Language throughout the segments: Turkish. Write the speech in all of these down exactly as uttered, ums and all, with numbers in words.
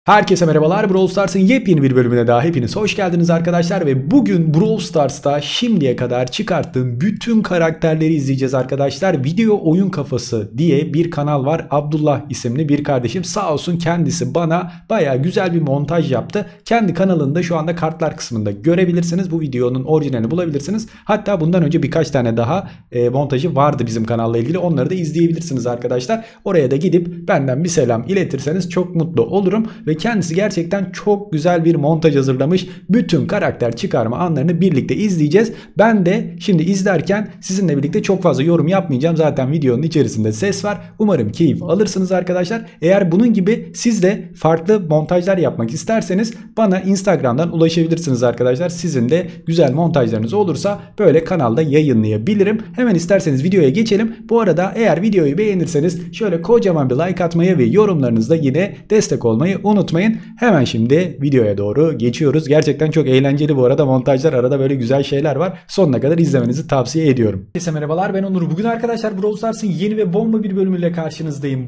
Herkese merhabalar. Brawl Stars'ın yepyeni bir bölümüne daha hepiniz hoş geldiniz arkadaşlar ve bugün Brawl Stars'ta şimdiye kadar çıkarttığım bütün karakterleri izleyeceğiz arkadaşlar. Video Oyun Kafası diye bir kanal var. Abdullah isimli bir kardeşim sağ olsun kendisi bana baya güzel bir montaj yaptı. Kendi kanalında şu anda kartlar kısmında görebilirsiniz. Bu videonun orijinalini bulabilirsiniz. Hatta bundan önce birkaç tane daha e, montajı vardı bizim kanalla ilgili. Onları da izleyebilirsiniz arkadaşlar. Oraya da gidip benden bir selam iletirseniz çok mutlu olurum. Ve kendisi gerçekten çok güzel bir montaj hazırlamış. Bütün karakter çıkarma anlarını birlikte izleyeceğiz. Ben de şimdi izlerken sizinle birlikte çok fazla yorum yapmayacağım. Zaten videonun içerisinde ses var. Umarım keyif alırsınız arkadaşlar. Eğer bunun gibi siz de farklı montajlar yapmak isterseniz bana Instagram'dan ulaşabilirsiniz arkadaşlar. Sizin de güzel montajlarınız olursa böyle kanalda yayınlayabilirim. Hemen isterseniz videoya geçelim. Bu arada eğer videoyu beğenirseniz şöyle kocaman bir like atmayı ve yorumlarınızda yine destek olmayı unutmayın. Unutmayın. Hemen şimdi videoya doğru geçiyoruz. Gerçekten çok eğlenceli bu arada montajlar. Arada böyle güzel şeyler var. Sonuna kadar izlemenizi tavsiye ediyorum. Herkese merhabalar, ben Onur. Bugün arkadaşlar Brawl Stars'ın yeni ve bomba bir bölümüyle karşınızdayım.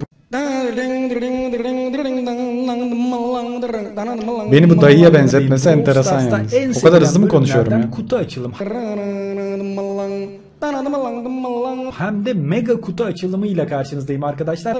Beni bu dayıya benzetmesi enteresan yalnız. O kadar hızlı mı konuşuyorum ya? Kutu açılım. Hem de mega kutu açılımı ile karşınızdayım arkadaşlar.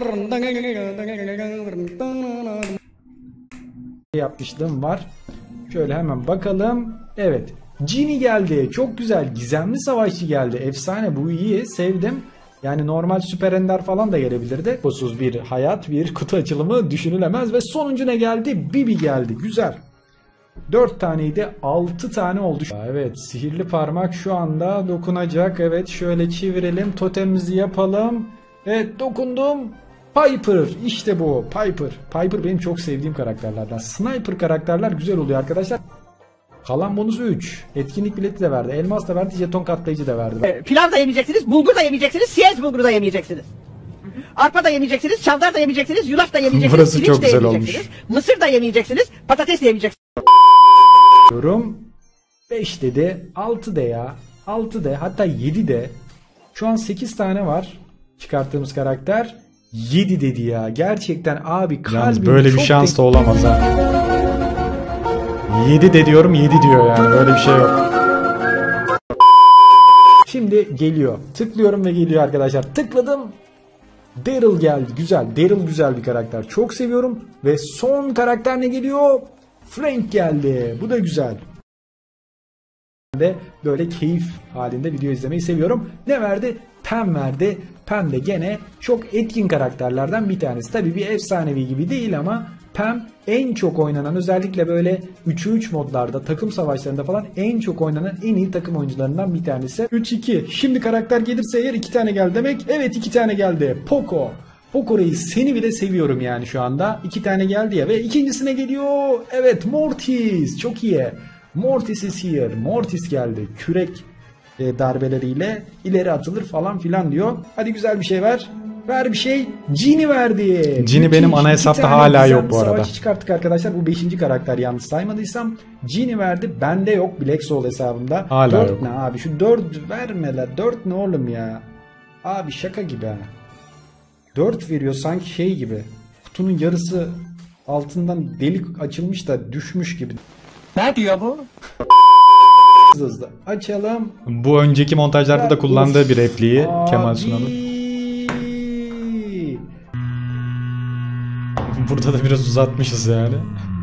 Yapmışlığım var. Şöyle hemen bakalım. Evet. Genie geldi. Çok güzel. Gizemli savaşçı geldi. Efsane. Bu iyi. Sevdim. Yani normal süper ender falan da gelebilirdi. Kusuz bir hayat, bir kutu açılımı düşünülemez. Ve sonuncu ne geldi? Bibi geldi. Güzel. dört taneydi. altı tane oldu. Evet. Sihirli parmak şu anda dokunacak. Evet. Şöyle çevirelim. Totemimizi yapalım. Evet. Dokundum. Piper, işte bu Piper. Piper benim çok sevdiğim karakterlerden. Sniper karakterler güzel oluyor arkadaşlar. Kalan bonusu üç. Etkinlik bileti de verdi. Elmas da verdi. Jeton katlayıcı da verdi. E, pilav da yemeyeceksiniz, bulgur da yemeyeceksiniz, siyez bulguru da yemeyeceksiniz. Arpa da yemeyeceksiniz, çavdar da yemeyeceksiniz, yulaf da yemeyeceksiniz, burası pirinç çok de güzel yemeyeceksiniz, olmuş. mısır da yemeyeceksiniz, patates de yemeyeceksiniz. Diyorum. beş dedi. altı de ya. altı de. Hatta yedi de. Şu an sekiz tane var. Çıkarttığımız karakter. yedi dedi ya. Gerçekten abi kalbim. Yalnız böyle bir şans da olamaz ha. yedi de diyorum, yedi diyor yani. Böyle bir şey yok. Şimdi geliyor. Tıklıyorum ve geliyor arkadaşlar. Tıkladım. Daryl geldi. Güzel. Daryl güzel bir karakter. Çok seviyorum. Ve son karakter ne geliyor? Frank geldi. Bu da güzel. De böyle keyif halinde video izlemeyi seviyorum. Ne verdi? Pam verdi. Pam de gene çok etkin karakterlerden bir tanesi. Tabii bir efsanevi gibi değil ama Pam en çok oynanan, özellikle böyle üçe üç modlarda, takım savaşlarında falan en çok oynanan en iyi takım oyuncularından bir tanesi. üç iki. Şimdi karakter gelirse eğer iki tane geldi demek. Evet, iki tane geldi. Poco. Poco Reis, seni bile seviyorum yani şu anda. iki tane geldi ya ve ikincisine geliyor. Evet, Mortis. Çok iyi. Mortis is here. Mortis geldi. Kürek e, darbeleriyle ileri atılır falan filan diyor. Hadi güzel bir şey ver. Ver bir şey. Genie verdi. Genie benim ana hesapta hala yok bu arada. Savaşçı çıkarttık arkadaşlar. Bu beşinci karakter yanlış saymadıysam. Genie verdi. Bende yok. Black Soul hesabımda. Hala dört yok. Ne abi? Şu dört vermeler. dört ne oğlum ya? Abi şaka gibi ha. dört veriyor sanki şey gibi. Kutunun yarısı altından delik açılmış da düşmüş gibi. Ne diyor bu? Hızlı açalım. Bu önceki montajlarda da kullandığı bir repliği Kemal Sunal'ın. Burada da biraz uzatmışız yani.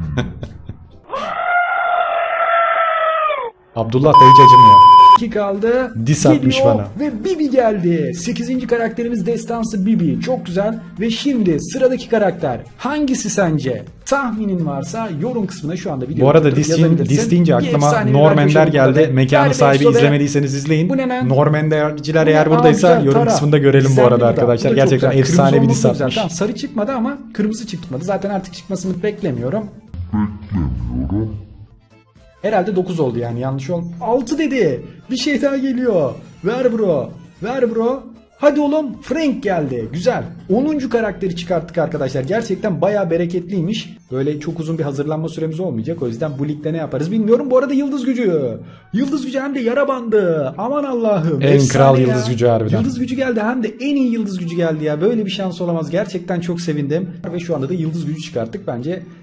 Abdullah da hiç acımıyor. iki kaldı. Dis atmış bana. Ve Bibi geldi. sekizinci karakterimiz destansı Bibi. Çok güzel. Ve şimdi sıradaki karakter. Hangisi sence? Tahminin varsa yorum kısmına şu anda video. Bu arada dis deyince aklıma Norm Ender geldi. Mekanı sahibi izlemediyseniz izleyin. Norm Ender'ciler eğer buradaysa yorum tara. kısmında görelim bu arada arkadaşlar. Gerçekten efsane bir dis atmış. Tamam, sarı çıkmadı ama kırmızı çıkmadı. Zaten artık çıkmasını beklemiyorum. Beklemiyorum. Herhalde dokuz oldu yani, yanlış ol. altı dedi. Bir şey daha geliyor. Ver bro. Ver bro. Hadi oğlum, Frank geldi. Güzel. onuncu karakteri çıkarttık arkadaşlar. Gerçekten bayağı bereketliymiş. Böyle çok uzun bir hazırlanma süremiz olmayacak. O yüzden bu ligde ne yaparız bilmiyorum. Bu arada yıldız gücü. Yıldız gücü hem de yara bandı. Aman Allah'ım. En efsane kral ya. Yıldız gücü harbiden. Yıldız gücü geldi, hem de en iyi yıldız gücü geldi ya. Böyle bir şans olamaz. Gerçekten çok sevindim. Ve şu anda da yıldız gücü çıkarttık. Bence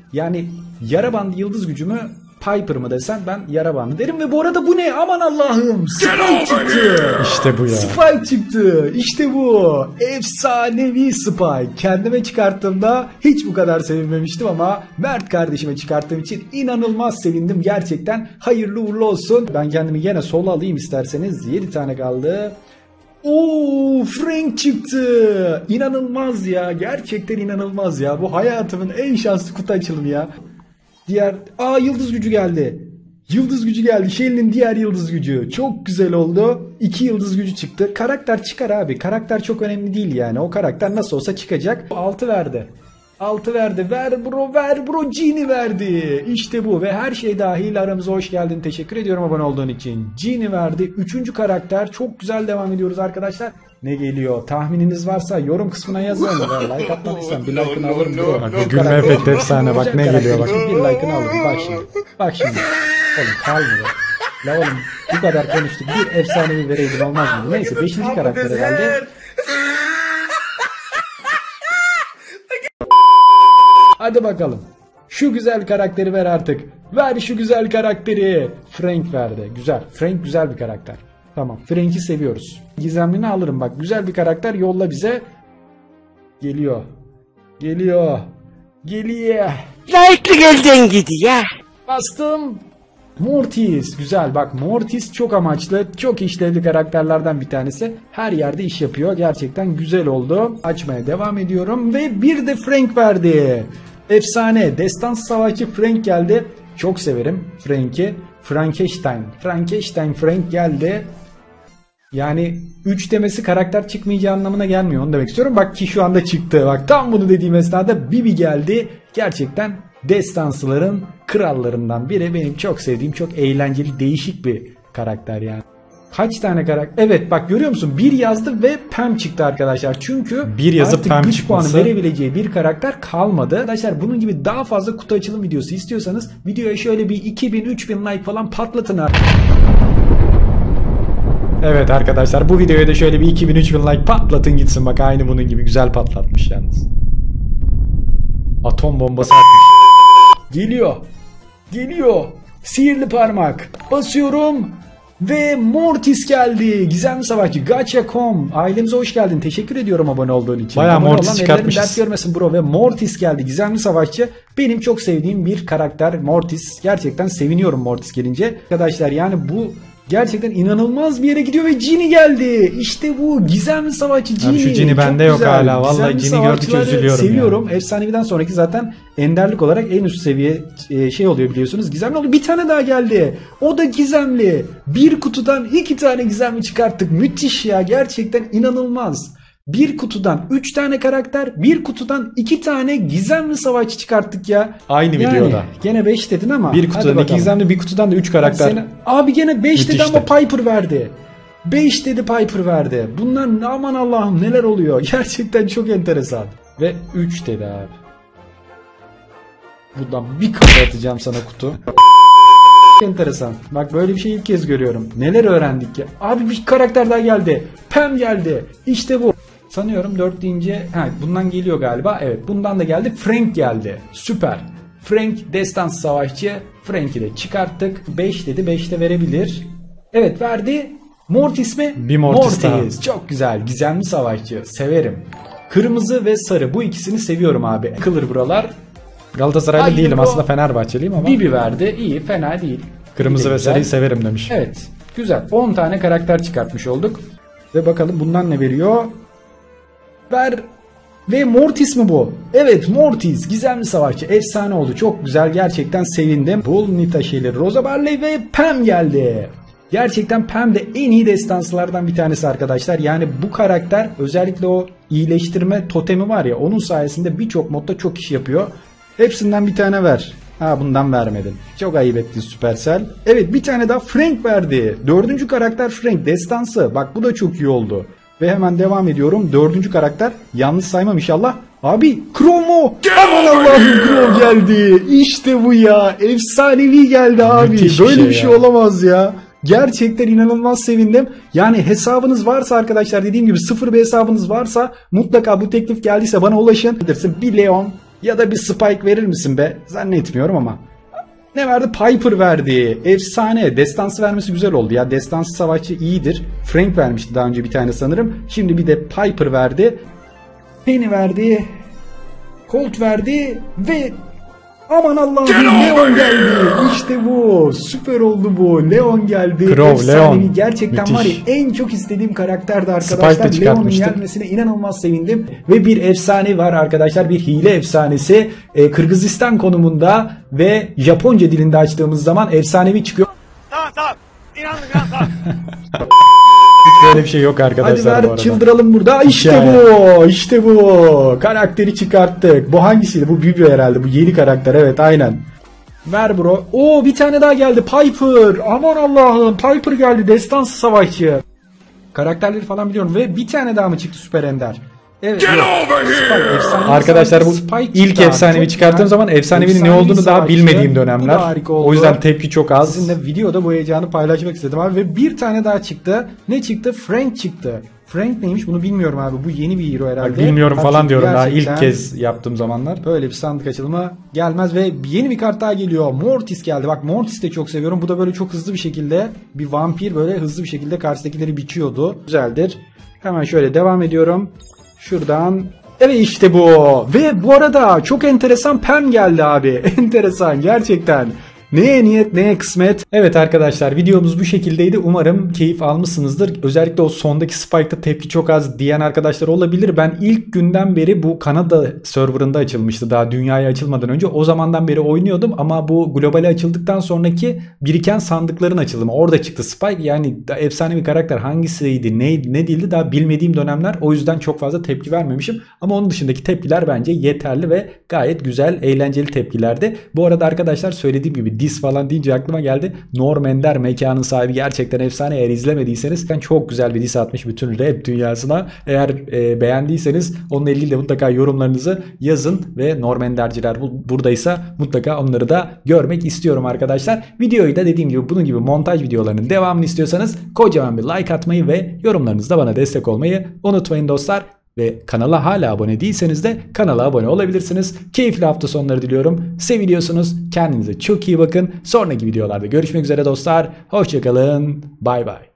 Yani yara bandı yıldız gücü mü Piper mı desen ben yara bandı derim. Ve bu arada bu ne? Aman Allah'ım. Spike çıktı. İşte bu ya. Spike çıktı. İşte bu. Efsanevi Spike. Kendime çıkarttığımda hiç bu kadar sevinmemiştim ama Mert kardeşime çıkarttığım için inanılmaz sevindim. Gerçekten hayırlı uğurlu olsun. Ben kendimi yine sola alayım isterseniz. yedi tane kaldı. Oo, Frank çıktı. İnanılmaz ya. Gerçekten inanılmaz ya. Bu hayatımın en şanslı kutu açılımı ya. Diğer... Aa, yıldız gücü geldi. Yıldız gücü geldi. Shelly'nin diğer yıldız gücü. Çok güzel oldu. İki yıldız gücü çıktı. Karakter çıkar abi. Karakter çok önemli değil yani. O karakter nasıl olsa çıkacak. altı verdi. altı verdi. Ver bro, ver bro. Genie verdi. İşte bu. Ve her şey dahil aramıza hoş geldin. Teşekkür ediyorum abone olduğun için. Genie verdi. Üçüncü karakter. Çok güzel devam ediyoruz arkadaşlar. Ne geliyor? Tahmininiz varsa yorum kısmına yazın. Like atmadıysan bir like'ını alırım. No, no, bak bu gülme efekti efsane. Bak ne geliyor bak. Bir like'ını alırım. Bak şimdi. Bak şimdi. Oğlum kalmıyor. La oğlum bu kadar konuştuk. Bir efsanevi vereydin olmaz mı? Neyse beşinci karaktere geldi. Hadi bakalım. Şu güzel karakteri ver artık. Ver şu güzel karakteri. Frank verdi. Güzel. Frank güzel bir karakter. Tamam. Frank'i seviyoruz. Gizemliğini alırım bak. Güzel bir karakter yolla bize. Geliyor. Geliyor. Geliyor. Layıklı elden gidiyor. Bastım. Mortis. Güzel. Bak Mortis çok amaçlı. Çok işlevli karakterlerden bir tanesi. Her yerde iş yapıyor. Gerçekten güzel oldu. Açmaya devam ediyorum. Ve bir de Frank verdi. Efsane. Destansı savaşçı Frank geldi. Çok severim Frank'i. Frankenstein. Frankenstein Frank geldi. Yani üç demesi karakter çıkmayacağı anlamına gelmiyor. Onu demek istiyorum. Bak ki şu anda çıktı. Bak tam bunu dediğim esnada Bibi geldi. Gerçekten destansıların krallarından biri. Benim çok sevdiğim, çok eğlenceli, değişik bir karakter yani. Kaç tane karakter? Evet bak görüyor musun? Bir yazdı ve Pam çıktı arkadaşlar. Çünkü bir yazıp artık Pam güç çıkması... puanı verebileceği bir karakter kalmadı. Arkadaşlar bunun gibi daha fazla kutu açılım videosu istiyorsanız videoya şöyle bir iki bin üç bin like falan patlatın artık. Evet arkadaşlar bu videoya da şöyle bir iki bin üç bin like patlatın gitsin. Bak aynı bunun gibi güzel patlatmış yalnız. Atom bombası atmış. Geliyor. Geliyor. Sihirli parmak. Basıyorum. Ve Mortis geldi. Gizemli savaşçı gacha nokta com. Ailemize hoş geldin. Teşekkür ediyorum abone olduğun için. Bayağı abone Mortis olan çıkartmışız. dert görmesin bro. Ve Mortis geldi. Gizemli savaşçı. Benim çok sevdiğim bir karakter Mortis. Gerçekten seviniyorum Mortis gelince. Arkadaşlar yani bu gerçekten inanılmaz bir yere gidiyor ve Genie geldi. İşte bu gizemli savaşçı Genie. Abi şu Genie bende yok hala. Vallahi Genie gördükçe üzülüyorum. Seviyorum. Yani. Efsaneviden sonraki zaten enderlik olarak en üst seviye şey oluyor biliyorsunuz. Gizemli oldu. Bir tane daha geldi. O da gizemli. Bir kutudan iki tane gizemli çıkarttık. Müthiş ya. Gerçekten inanılmaz. Bir kutudan üç tane karakter, bir kutudan iki tane gizemli savaşçı çıkarttık ya. Aynı yani, videoda. Gene beş dedin ama. Bir kutudan iki gizemli, bir kutudan da üç karakter. Seni, abi gene beş dedi Müthişti. ama Piper verdi. beş dedi Piper verdi. Bunlar aman Allah'ım neler oluyor. Gerçekten çok enteresan. Ve üç dedi abi. Buradan bir kafa atacağım sana kutu. Enteresan. Bak böyle bir şey ilk kez görüyorum. Neler öğrendik ya. Abi bir karakter daha geldi. Pam geldi. İşte bu. Sanıyorum dört deyince ha, bundan geliyor galiba. Evet bundan da geldi. Frank geldi. Süper. Frank destans savaşçı. Frank'i de çıkarttık. beş dedi. beşte verebilir. Evet verdi. Mortis mi? Bir Mortis, Mortis. Çok güzel. Gizemli savaşçı. Severim. Kırmızı ve sarı. Bu ikisini seviyorum abi. Kılır buralar. Galatasaraylı Hayır, değilim o... aslında Fenerbahçeliyim ama. Bibi verdi. İyi fena değil. Kırmızı İyi ve güzel. sarıyı severim demiş. Evet. Güzel. on tane karakter çıkartmış olduk. Ve bakalım bundan ne veriyor? Ver. Ve Mortis mi bu? Evet Mortis. Gizemli savaşçı. Efsane oldu. Çok güzel. Gerçekten sevindim. Bull, Nita Shelly, Rosa Barley ve Pam geldi. Gerçekten Pam de en iyi destanslardan bir tanesi arkadaşlar. Yani bu karakter özellikle o iyileştirme totemi var ya onun sayesinde birçok modda çok iş yapıyor. Hepsinden bir tane ver. Ha bundan vermedin. Çok ayıp ettin Supercell. Evet bir tane daha Frank verdi. Dördüncü karakter Frank. Destansı. Bak bu da çok iyi oldu. Ve hemen devam ediyorum. Dördüncü karakter. Yanlış saymam inşallah. Abi Chromo. Aman Allah'ım Chromo geldi. İşte bu ya. Efsanevi geldi abi. Müthiş Böyle bir bir şey, şey ya. olamaz ya. Gerçekten inanılmaz sevindim. Yani hesabınız varsa arkadaşlar dediğim gibi sıfır bir hesabınız varsa mutlaka bu teklif geldiyse bana ulaşın. Bir Leon Ya da bir Spike verir misin be? Zannetmiyorum ama. Ne verdi? Piper verdi. Efsane. Destansı vermesi güzel oldu ya. Destansı savaşçı iyidir. Frank vermişti daha önce bir tane sanırım. Şimdi bir de Piper verdi. Penny verdi. Colt verdi ve aman Allah'ım Leon geldi. İşte bu. Süper oldu bu. Leon geldi. Crow, Efsanevi. Leon. Gerçekten Müthiş. var ya, en çok istediğim karakterdi Spike de arkadaşlar. Leon'un çıkartmıştık. gelmesine inanılmaz sevindim. Ve bir efsane var arkadaşlar. Bir hile efsanesi. Ee, Kırgızistan konumunda ve Japonca dilinde açtığımız zaman efsanevi çıkıyor. Tamam tamam. İnandım inandım tamam. Hiç böyle bir şey yok Hadi arkadaşlar bu ver arada. çıldıralım burada. İşte Hikaye. bu. İşte bu. Karakteri çıkarttık. Bu hangisiydi? Bu Bibi herhalde. Bu yeni karakter. Evet aynen. Ver bro. Oo bir tane daha geldi. Piper. Aman Allah'ım. Piper geldi. Destansı savaşçı. Karakterleri falan biliyorum. Ve bir tane daha mı çıktı Süper Ender? Evet. Spike, efsanevi Arkadaşlar bu Spike ilk çıktı. efsanevi Çok çıkarttığım güzel. zaman efsanevinin ne Efsanevi olduğunu daha savaşçı. bilmediğim Bu da dönemler. harika oldu. O yüzden tepki çok az. Sizinle videoda bu heyecanı paylaşmak istedim abi. Ve bir tane daha çıktı. Ne çıktı? Frank çıktı. Frank neymiş bunu bilmiyorum abi. Bu yeni bir hero herhalde. Bak, bilmiyorum Bak falan şimdi diyorum daha gerçekten ilk kez yaptığım zamanlar. böyle bir sandık açılımı gelmez ve yeni bir kart daha geliyor. Mortis geldi. Bak Mortis de çok seviyorum. Bu da böyle çok hızlı bir şekilde bir vampir böyle hızlı bir şekilde karşıdakileri biçiyordu. Güzeldir. Hemen şöyle devam ediyorum. Şuradan. Evet işte bu. Ve bu arada çok enteresan Pam geldi abi. Enteresan gerçekten. Neye niyet neye kısmet. Evet arkadaşlar videomuz bu şekildeydi. Umarım keyif almışsınızdır. Özellikle o sondaki Spike'da tepki çok az diyen arkadaşlar olabilir. Ben ilk günden beri bu Kanada serverında açılmıştı. Daha dünyaya açılmadan önce. O zamandan beri oynuyordum ama bu globale açıldıktan sonraki biriken sandıkların açılımı. Orada çıktı Spike. Yani efsane bir karakter hangisiydi ne, ne değildi daha bilmediğim dönemler. O yüzden çok fazla tepki vermemişim. Ama onun dışındaki tepkiler bence yeterli ve gayet güzel, eğlenceli tepkilerdi. Bu arada arkadaşlar söylediğim gibi dis falan deyince aklıma geldi. Norm Ender mekanın sahibi gerçekten efsane. Eğer izlemediyseniz ben çok güzel bir dis atmış bütün rap dünyasına. Eğer e, beğendiyseniz onunla ilgili de mutlaka yorumlarınızı yazın ve Norm Enderciler bu, buradaysa mutlaka onları da görmek istiyorum arkadaşlar. Videoyu da dediğim gibi bunun gibi montaj videolarının devamını istiyorsanız kocaman bir like atmayı ve yorumlarınızda bana destek olmayı unutmayın dostlar. Ve kanala hala abone değilseniz de kanala abone olabilirsiniz. Keyifli hafta sonları diliyorum. Seviliyorsunuz. Kendinize çok iyi bakın. Sonraki videolarda görüşmek üzere dostlar. Hoşçakalın. Bay bay.